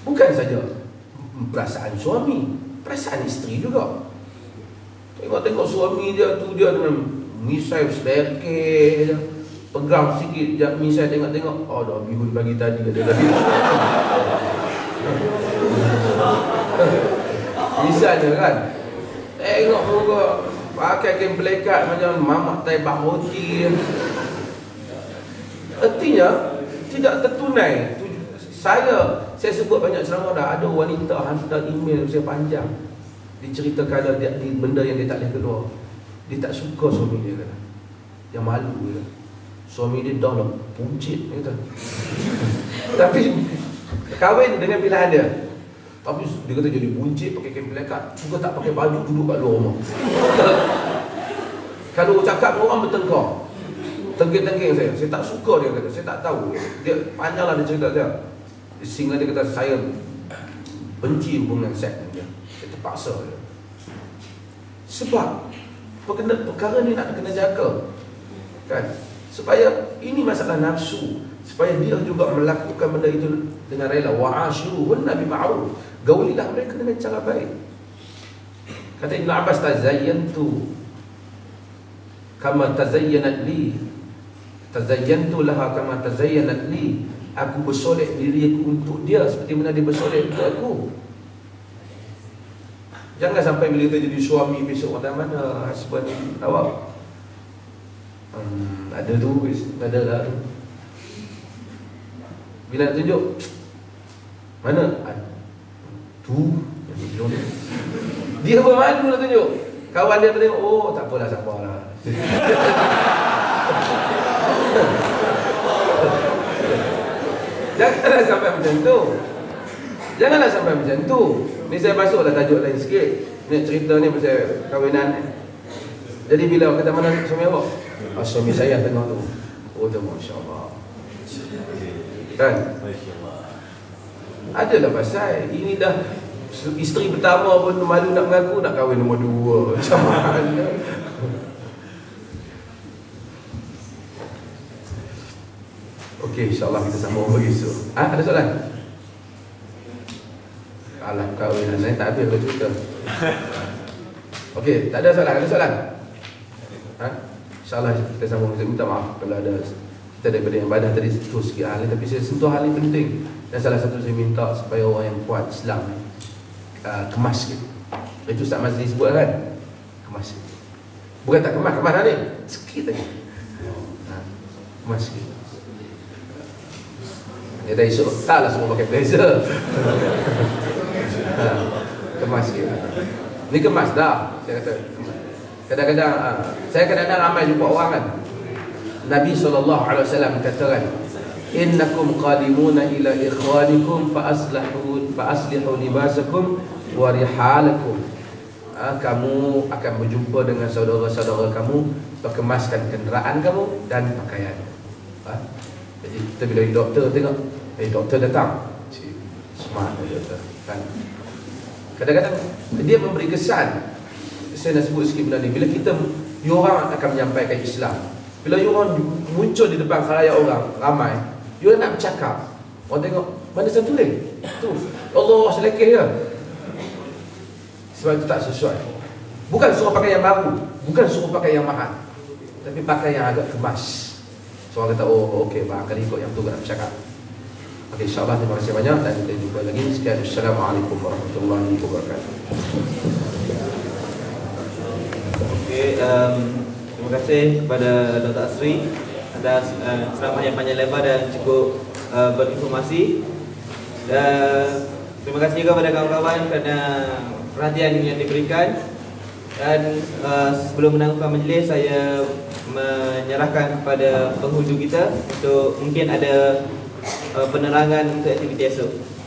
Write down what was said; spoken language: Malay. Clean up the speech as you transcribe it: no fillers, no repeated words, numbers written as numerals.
Bukan saja perasaan suami, perasaan isteri juga. Tengok-tengok suami dia tu, dia dengan misai seleke, pegang sikit misai, tengok-tengok, oh dah bihun pagi tadi ada lagi. Misalnya kan, tengok muka pakai kain pelekat macam mamak taibak roti. Artinya tidak tertunai. Saya sebut banyak ceramah dah, ada wanita hantar email saya panjang, diceritakan dia benda yang dia tak boleh keluar. Dia tak suka suami dia kata. Dia malu dia. Suami dia dah lah puncit kata. Tapi kahwin dengan pilihan dia. Tapi dia kata jadi buncit pakai kain pelekat, juga tak pakai baju, duduk kat luar rumah. Kalau cakap dengan orang bertengkar, tengging-tengging saya tak suka dia kata, saya tak tahu. Dia panjanglah dia cerita dia. Sehingga dia kata saya benci hubungan seks dengan dia. Saya terpaksa dia. Sebab perkara ni nak kena jaga, kan? Supaya ini masalah nafsu, supaya dia juga melakukan benda itu dengan rela. Wa'ashiruhunna bima'ruf, gaulilah mereka dengan cara baik. Kata Ibn Abbas, tazayyantu kama tazayyanat li, tazayyantu laha kama tazayyanat li. Aku bersolek diri aku untuk dia seperti mana dia bersolek untuk aku. Jangan sampai bila kita jadi suami besok kata mana husband awak, ada tu, ada lah. Bila nak tunjuk, mana? Tu. Dia pun malu nak tunjuk. Kawan dia tengok, oh tak apalah, sabarlah. Janganlah sampai macam tu. Janganlah sampai macam tu. Ni saya masuklah tajuk lain sikit. Ni cerita ni pasal kahwinan ni. Jadi bila kata mana suami awak? Suami saya tengok tu. Oh tu masya-Allah. Kan? Adalah pasal ini dah isteri pertama pun malu nak mengaku nak kahwin nombor 2. Macam mana? Okey, insya-Allah kita sambung lagi esok. Ada soalan? Alah kahwinan saya tak habis cerita. Okey, tak ada soalan. Ada soalan? InsyaAllah kita sambung. Saya minta maaf kalau ada kita daripada yang badan tadi sentuh sikit hal ni, tapi saya sentuh hal ni penting. Dan salah satu saya minta supaya orang yang kuat Islam kemas sikit. Itu Ustaz Mazli sebut kan? Kemas sikit. Bukan tak kemas dah ni. Sikit lagi. Kemas sikit. Dia dah esok taklah semua pakai blazer. Kemas sikit. Ni kemas dah. Saya kata kadang-kadang saya kadang-kadang ramai jumpa orang kan, Nabi SAW katakan, innakum qadimuna ila ikhwanikum fa aslihu libasakum wa rihalakum. Kamu akan berjumpa dengan saudara-saudara kamu, kemaskan kenderaan kamu dan pakaian. Jadi kita bila doktor tengok, doktor datang, smart doktor kan. Kadang-kadang dia memberi kesan. Saya nak sebut sikit benda ni. Bila kita, orang akan menyampaikan Islam, bila orang muncul di depan khalayak orang ramai, orang nak bercakap, orang tengok mana satu lagi tu, Allah selekeh dia. Sebab itu tak sesuai. Bukan suruh pakai yang baru, bukan suruh pakai yang mahal, tapi pakai yang agak kemas. So orang kata, oh okey, barangkali ikut yang tu nak bercakap. Okey, insyaAllah terima kasih banyak dan kita jumpa lagi. Sekian, Assalamualaikum warahmatullahi wabarakatuh. Terima kasih kepada Dr. Asri atas ceramah yang panjang lebar dan cukup berinformasi. Dan terima kasih juga kepada kawan-kawan kerana perhatian yang diberikan. Dan sebelum menangguhkan majlis, saya menyerahkan kepada penghujung kita untuk mungkin ada penerangan untuk aktiviti esok.